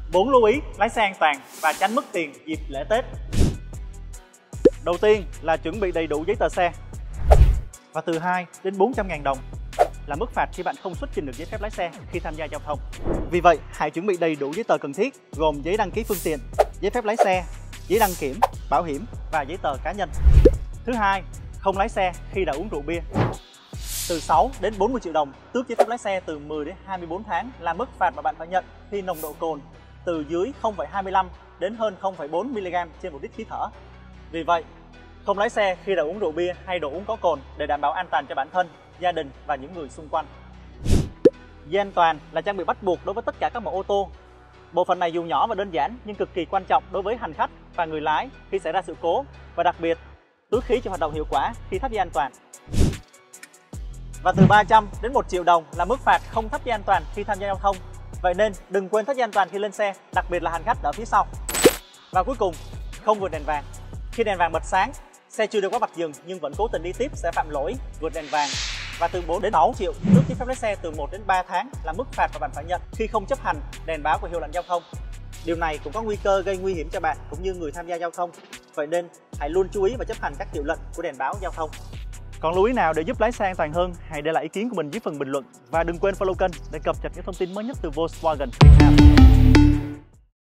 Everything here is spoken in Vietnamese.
4 lưu ý lái xe an toàn và tránh mất tiền dịp lễ Tết. Đầu tiên là chuẩn bị đầy đủ giấy tờ xe. Và từ 2 đến 400.000 đồng là mức phạt khi bạn không xuất trình được giấy phép lái xe khi tham gia giao thông. Vì vậy, hãy chuẩn bị đầy đủ giấy tờ cần thiết gồm giấy đăng ký phương tiện, giấy phép lái xe, giấy đăng kiểm, bảo hiểm và giấy tờ cá nhân. Thứ hai, không lái xe khi đã uống rượu bia. Từ 6 đến 40 triệu đồng, tước giấy phép lái xe từ 10 đến 24 tháng là mức phạt mà bạn phải nhận khi nồng độ cồn từ dưới 0,25 đến hơn 0,4 mg trên 1 lít khí thở. Vì vậy, không lái xe khi đã uống rượu bia hay đồ uống có cồn để đảm bảo an toàn cho bản thân, gia đình và những người xung quanh. Dây an toàn là trang bị bắt buộc đối với tất cả các mẫu ô tô. Bộ phận này dù nhỏ và đơn giản nhưng cực kỳ quan trọng đối với hành khách và người lái khi xảy ra sự cố, và đặc biệt túi khí cho hoạt động hiệu quả khi thắt dây an toàn. Và từ 300 đến 1 triệu đồng là mức phạt không thắt dây an toàn khi tham gia giao thông. Vậy nên đừng quên thắt dây an toàn khi lên xe, đặc biệt là hành khách ở phía sau. Và cuối cùng, không vượt đèn vàng. Khi đèn vàng bật sáng, xe chưa được quá vạch dừng nhưng vẫn cố tình đi tiếp sẽ phạm lỗi vượt đèn vàng. Và từ 4 đến 6 triệu, tước giấy phép lái xe từ 1 đến 3 tháng là mức phạt mà bạn phải nhận khi không chấp hành đèn báo của hiệu lệnh giao thông. Điều này cũng có nguy cơ gây nguy hiểm cho bạn cũng như người tham gia giao thông. Vậy nên hãy luôn chú ý và chấp hành các hiệu lệnh của đèn báo giao thông. Còn lưu ý nào để giúp lái xe an toàn hơn, hãy để lại ý kiến của mình dưới phần bình luận. Và đừng quên follow kênh để cập nhật những thông tin mới nhất từ Volkswagen Việt Nam.